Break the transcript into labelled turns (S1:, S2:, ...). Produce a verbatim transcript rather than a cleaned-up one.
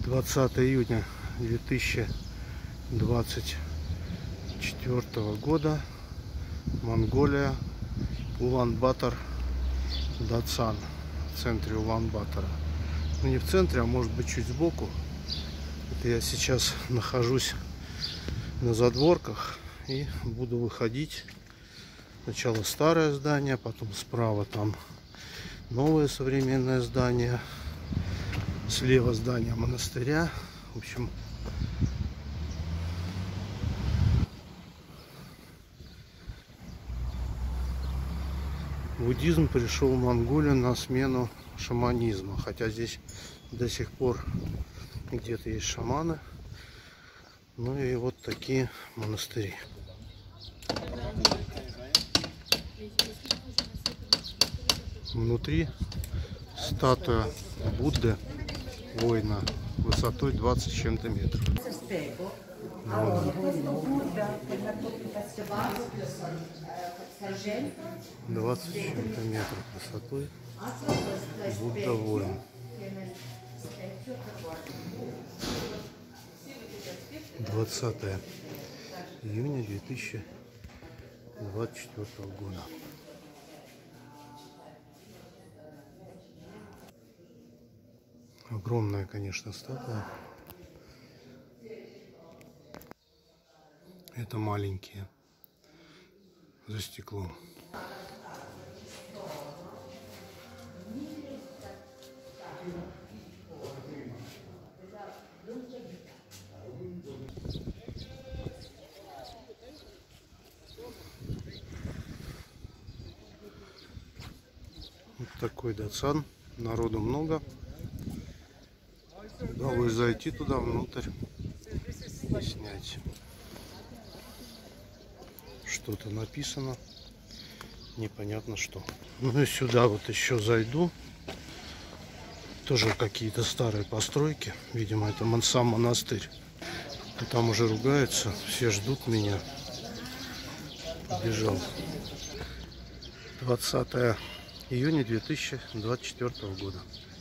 S1: двадцатое июня две тысячи двадцать четвёртого года. Монголия, Улан-Батор, Дацан, в центре Улан-Батора. Ну, не в центре, а может быть чуть сбоку. Это я сейчас нахожусь на задворках и буду выходить. Сначала старое здание, потом справа там новое современное здание, слева здание монастыря. В общем, буддизм пришел в Монголию на смену шаманизма, хотя здесь до сих пор где-то есть шаманы. Ну и вот такие монастыри. Внутри статуя Будды, воина, высотой двадцать с чем-то метров. двадцать с чем-то метров высотой. Будда воин. двадцатое июня две тысячи двадцать четвёртого года. Огромная, конечно, статуя. Это маленькие за стеклом. Вот такой Дацан. Народу много. Удалось зайти туда внутрь и снять. Что-то написано. Непонятно что. Ну и сюда вот еще зайду. Тоже какие-то старые постройки. Видимо, это сам монастырь. И там уже ругаются. Все ждут меня. Побежал. двадцатое июня две тысячи двадцать четвёртого года.